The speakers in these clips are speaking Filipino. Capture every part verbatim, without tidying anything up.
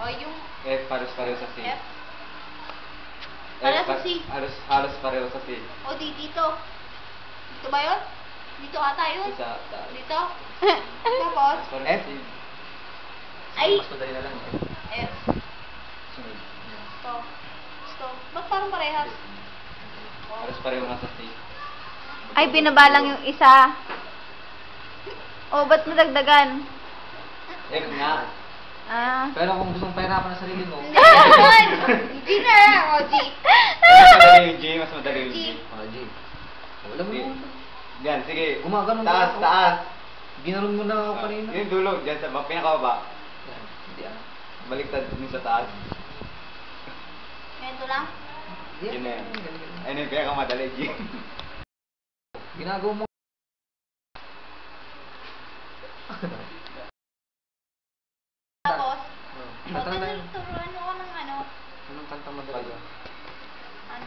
O, yung F halos pareho sa C. F. Pareho sa C. Halos, halos pareho sa C. O, di dito. Dito ba yun? Dito ata yun. Sa taas. Dito. Tapos, Pareho sa F. C. ay, Mas madali na lang. F. Sunod. Ito. Ito. Ba't parang parehas? Halos pareho nga sa C. Ay, binaba lang yung isa. Oh, ba't nadagdagan? F nga. Ah. Pero kung gusto mong pahirapan ang sarili mo, Hindi naman. G na lang. O, G. Mas madali yung G, mas madali yung G. G. ah, G. Wala mo G. mo. Yan, sige. Gumaganon Taas, ako. taas. Ginanon mo na ako Ah, kanina. yung dulo, dyan sa pinakababa. Yan. Hindi ah. Baliktad dun sa taas. Ganito lang. Yun na yan. Ayun yung pinakamadali, G. Ginagawa mo. Tapos, Oh. o, Kanta na turuan yun. turuan mo ko ng ano. Anong kanta mo talaga? Ano?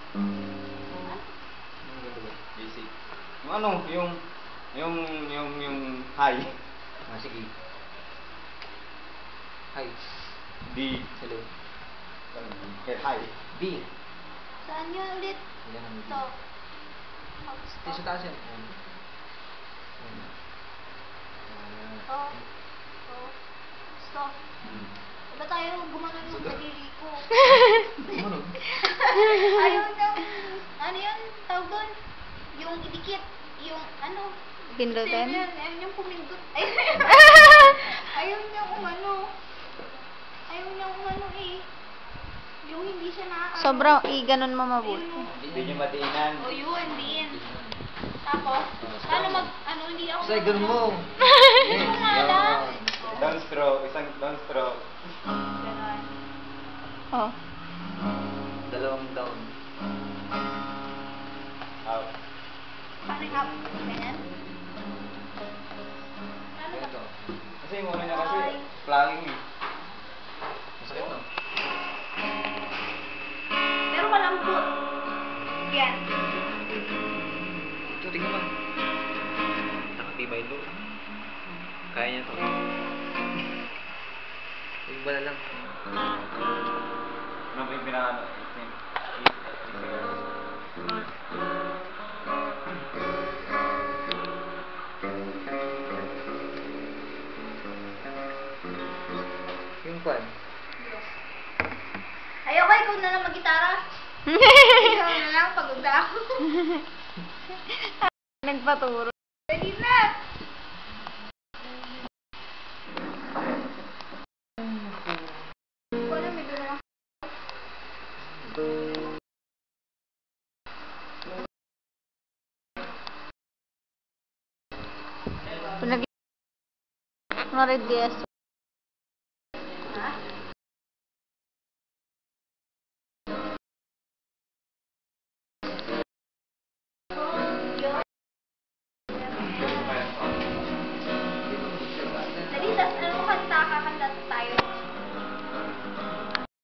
Anong gagawin? Basic. Yung ano, yung, yung, yung, yung high. Ah, sige. Hi. D. Hello. Okay, high. B. Saan yun ulit? Yan ang B. Ito. Tapos Ito sa ito. taas yan. Ayan. Ayan. Ito. Ito. Ito. Diba tayo gumanon ng daliri ko? Ano? Ayaw niyang, ano yun, tawag doon? Yung idikit, yung ano? Pindutin? Yan, ayaw niyang pumindot. Ayaw, ayaw niyang umano. Ayaw niyang umano eh. Yung hindi siya na, Sobrang i-ganon mo mabuti. Ayun, oh. Hindi nyo matiinan. O yun, din. Tapos, paano mag, ano, hindi ako... Say, ganun mo. Hindi ko nga alam. Down stroke, isang down stroke. Ganon. Oh. Dalawang down. Up. Paano yung up? Ganyan? Paano ba? Ito. Kasi yung una niya kasi, flying eh. Masakit no? Pero malambot. Yan. Ito, tingnan mo. Nakatibay ito. Kaya niya to. Yung bala lang. Ano ba yung pinaka... Yung kwan. Ayoko, ikaw na lang mag-gitara. Ikaw na lang, pagod na ako. Nagpaturo. Dali na! Wala, may dala. Pinag- Marid yes.